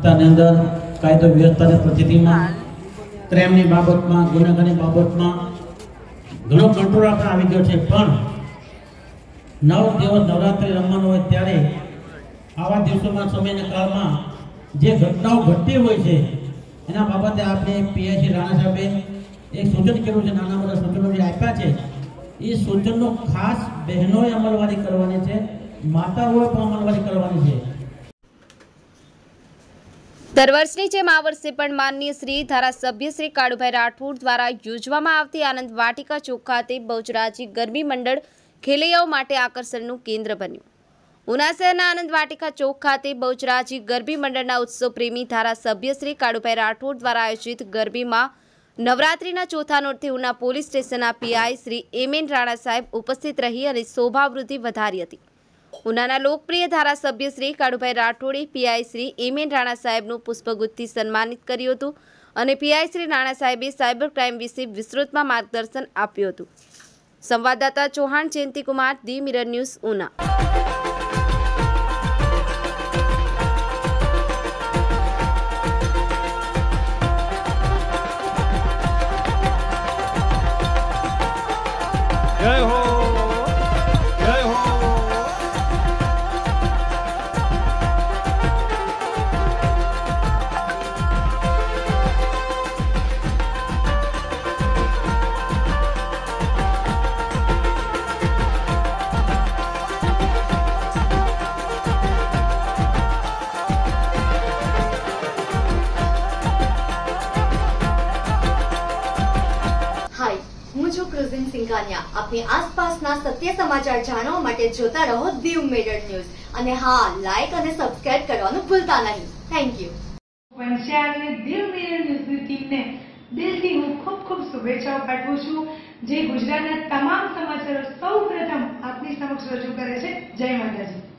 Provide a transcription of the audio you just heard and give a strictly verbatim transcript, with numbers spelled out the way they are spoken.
ની અંદર કાયદો વ્યવસ્થાની પરિસ્થિતિમાં ક્રાઇમની બાબતમાં ગુનેગારની બાબતમાં ઘણો કંટ્રોલ આપણે આવી ગયો છે। પણ નવ દિવસ નવરાત્રિ રમવાનું હોય ત્યારે આવા દિવસોમાં સમયના કાળમાં જે ઘટનાઓ ઘટતી હોય છે એના બાબતે આપણે પીઆઈસી રાણા સાહેબે એક સૂચન કર્યું છે, નાના મોટા સૂચનો જે આપ્યા છે એ સૂચનનો ખાસ બહેનોએ અમલવારી કરવાની છે, માતાઓએ પણ અમલવારી કરવાની છે। દર વર્ષની જેમ આ વર્ષે પણ માનનીય શ્રી ધારાસભ્ય શ્રી કાળુભાઈ રાઠોડ દ્વારા યોજવામાં આવતી આનંદ વાટિકા ચોક ખાતે બહુચરાજી ગરબી મંડળ ખેલૈયાઓ માટે આકર્ષણનું કેન્દ્ર બન્યું। ઉના શહેરના આનંદ વાટિકા ચોક ખાતે બહુચરાજી ગરબી મંડળના ઉત્સવ પ્રેમી ધારાસભ્ય શ્રી કાળુભાઈ રાઠોડ દ્વારા આયોજિત ગરબીમાં નવરાત્રિના ચોથા નોરથી ઉના પોલીસ સ્ટેશનના પીઆઈ શ્રી એમએન રાણા સાહેબ ઉપસ્થિત રહી અને શોભાવૃદ્ધિ વધારી હતી। ઉનાના લોકપ્રિય ધારાસભ્ય શ્રી કાળુભાઈ રાઠોડે પીઆઈ શ્રી એમએન રાણા સાહેબનું પુષ્પગુચ્છથી સન્માનિત કર્યું હતું અને પીઆઈ શ્રી રાણા સાહેબે સાયબર ક્રાઇમ વિશે વિસ્તૃતમાં માર્ગદર્શન આપ્યું હતું। સંવાદદાતા Chauhan Jayantikumar, the mirror news, Una. જય હો જય હો हाय, હું છું ક્રુઝિન સિંઘાનિયા। આપની આસપાસના સત્ય સમાચાર જાણવા માટે જોતા રહો દીવ મિરર ન્યૂઝ અને હા, લાઈક અને સબસ્ક્રાઇબ કરવાનું ભૂલતા નહીં। Thank you. વંશિયાળની દીવ મિરર ન્યૂઝની ટીમને દિલથી હું ખૂબ ખૂબ શુભેચ્છાઓ પાઠવું છું, જે ગુજરાતના તમામ સમાચારો સૌ પ્રથમ આપની સમક્ષ રજૂ કરે છે। જય માતાજી।